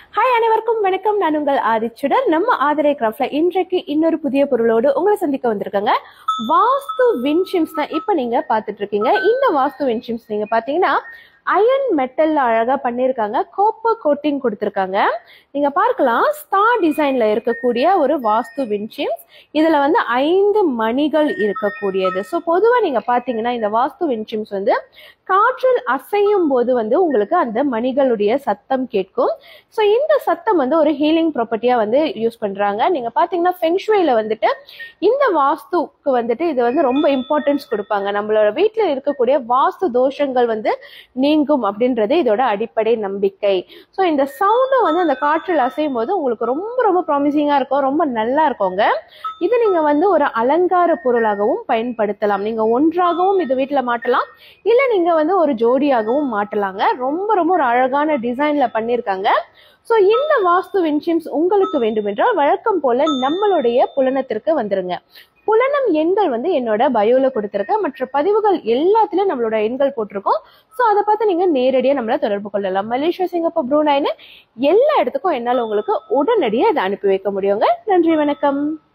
Hi அனைவருக்கும் வணக்கம். நான் உங்கள் ஆதிச்சுடர். நம்ம aathiraiCraftல இன்றைக்கு இன்னொரு புதிய பொருளோடு உங்களை சந்திக்க வந்திருக்காங்க. வாஸ்து வின்ஷிம்ஸ் தான் இப்ப நீங்க பாத்துட்டு இருக்கீங்க. இந்த வாஸ்து வின்ஷிம்ஸ் நீங்க பாத்தீங்கன்னா அயன் மெட்டல்ல அழகா பண்ணிருக்காங்க. காப்பர் கோட்டிங் கொடுத்திருக்காங்க. நீங்க பார்க்கலாம் ஸ்டார் டிசைன்ல இருக்கக்கூடிய ஒரு வாஸ்து வின்ஷிம்ஸ். இதுல வந்து 5 மணிகள் இருக்கக்கூடியது. ஸோ பொதுவா நீங்க பாத்தீங்கன்னா இந்த வாஸ்து வின்ஷிம்ஸ் வந்து காற்றில் அசையும் போது வந்து உங்களுக்கு அந்த மணிகளுடைய சத்தம் கேட்கும். ஸோ இந்த சத்தம் வந்து ஒரு ஹீலிங் ப்ராப்பர்ட்டியா வந்து யூஸ் பண்றாங்க. நீங்க பாத்தீங்கன்னா ஃபெங்ஷுயில வந்துட்டு இந்த வாஸ்துக்கு வந்துட்டு இது வந்து ரொம்ப இம்பார்ட்டன்ஸ் கொடுப்பாங்க. நம்மளோட வீட்டுல இருக்கக்கூடிய வாஸ்து தோஷங்கள் வந்து நீங்கும் அப்படின்றது இதோட அடிப்படை நம்பிக்கை. ஸோ இந்த சவுண்டும் வந்து அந்த காற்றில் அசையும் போது உங்களுக்கு ரொம்ப ரொம்ப ப்ராமிசிங்கா இருக்கும், ரொம்ப நல்லா இருக்குங்க. இது நீங்க வந்து ஒரு அலங்கார பொருளாகவும் பயன்படுத்தலாம். நீங்க ஒன்றாகவும் இது வீட்டுல மாட்டலாம், இல்ல நீங்க வந்து ஒரு ஜோடியாகவும் மாட்டலாங்க. ரொம்ப ரொம்ப ஒரு அழகான டிசைன்ல பண்ணிருக்காங்க. ஸோ இந்த வாஸ்து வின்ஷிம்ஸ் உங்களுக்கு வேண்டுமென்றால் வழக்கம் போல நம்மளுடைய புலனத்திற்கு வந்துருங்க. புலனம் எண்கள் வந்து என்னோட பயோல கொடுத்திருக்க மற்ற பதிவுகள் எல்லாத்துலயும் நம்மளோட எண்கள் போட்டிருக்கோம். ஸோ அதை பார்த்து நீங்க நேரடியா நம்மள தொடர்பு கொள்ளலாம். மலேசியா, சிங்கப்பூர், ப்ரூனைன்னு எல்லா இடத்துக்கும் என்னால உங்களுக்கு உடனடியாக இதை அனுப்பி வைக்க முடியுங்க. நன்றி, வணக்கம்.